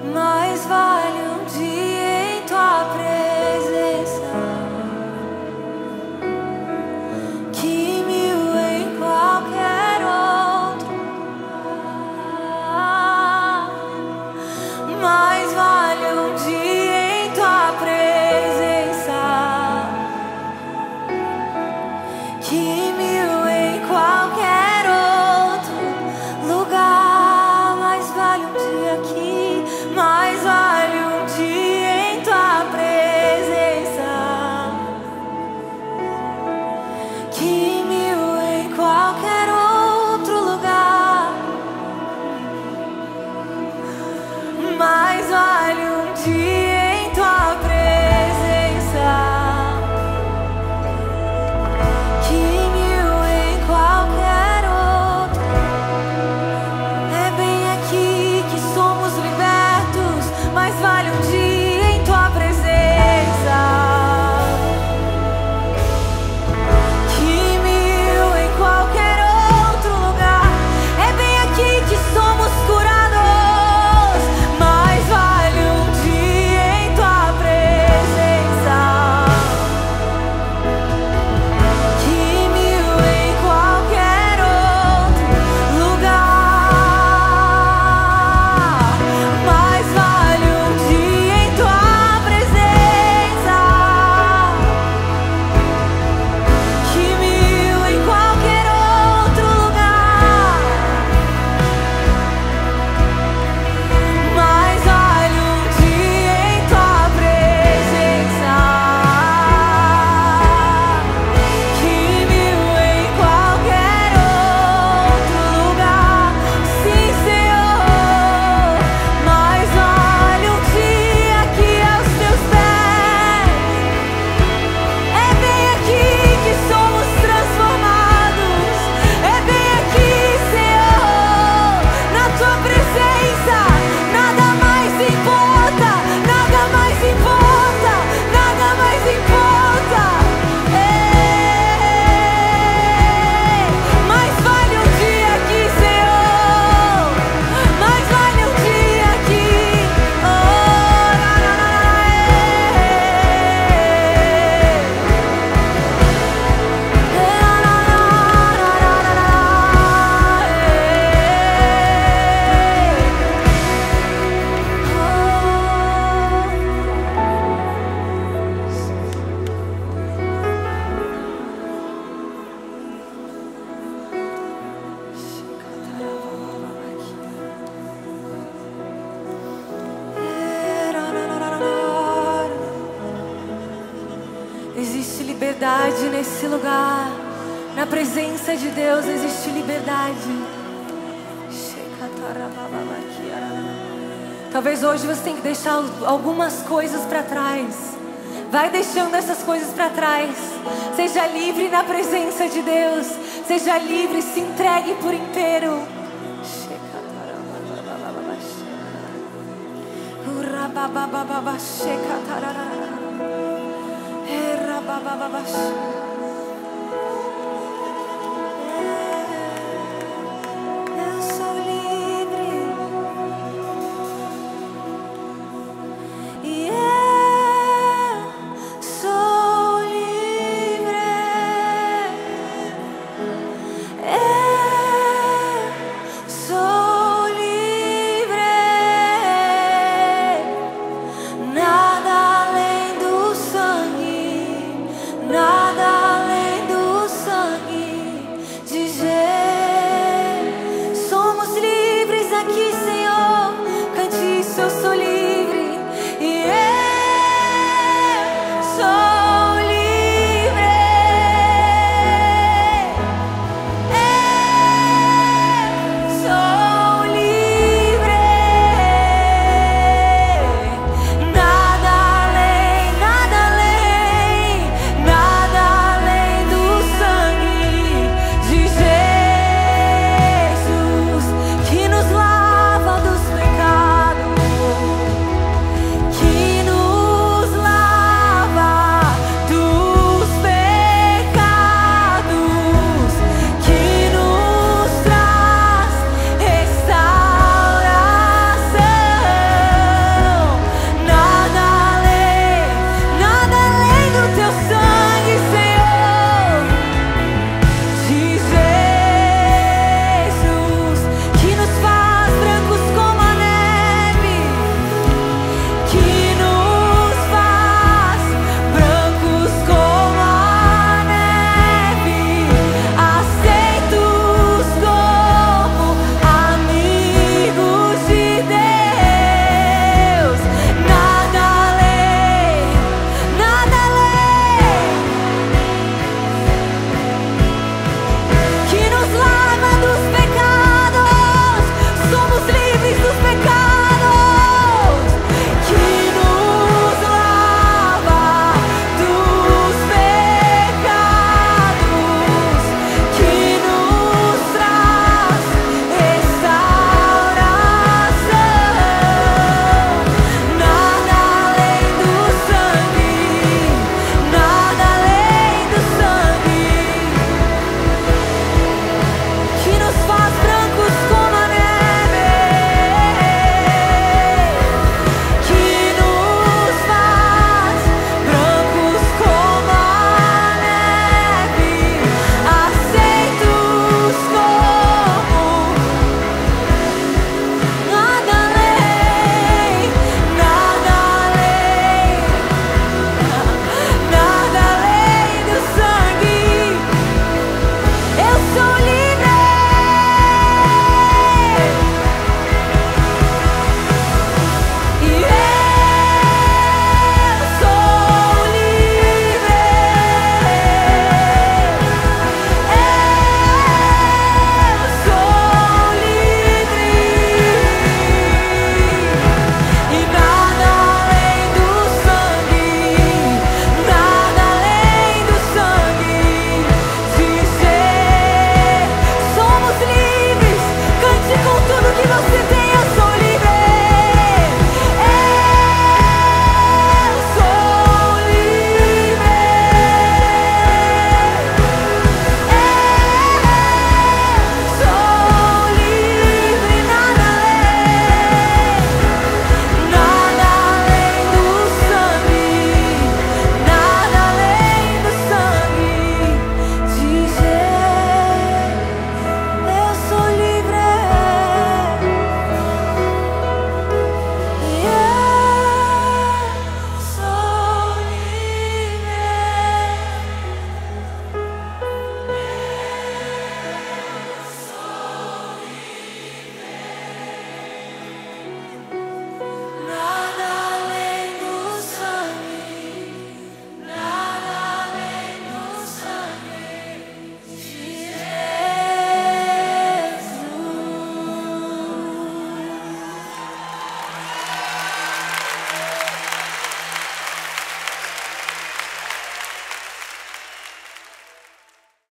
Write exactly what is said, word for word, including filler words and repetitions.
Mais vale um dia em tua presença que mil em qualquer outro lugar. Mais vale um dia em tua presença que mil em qualquer outro lugar. Mais vale um dia aqui, mais vale um dia em tua presença que mil em qualquer outro lugar. Mais vale um dia em tua presença que mil em qualquer outro. É bem aqui que somos libertos. Mais vale um dia em tua presença que mil em qualquer outro lugar. É bem aqui que somos curados. Mais vale um dia em tua presença que mil em qualquer outro lugar. Mais vale um dia em tua presença que mil em qualquer outro lugar. Mais vale um dia em tua presença que mil em qualquer outro lugar. Sim, Senhor. Mais vale um dia aqui aos teus pés. É bem aqui que somos transformados. É bem aqui, Senhor, na tua presença. Nada mais importa, nada mais importa, nada mais importa. Ei, mais vale um dia aqui, Senhor. Mais vale um dia aqui. Oh, na, na, na, na, Existe liberdade nesse lugar. Na presença de Deus existe liberdade. Talvez hoje você tenha que deixar algumas coisas para trás. Vai deixando essas coisas para trás. Seja livre na presença de Deus. Seja livre, se entregue por inteiro. Ura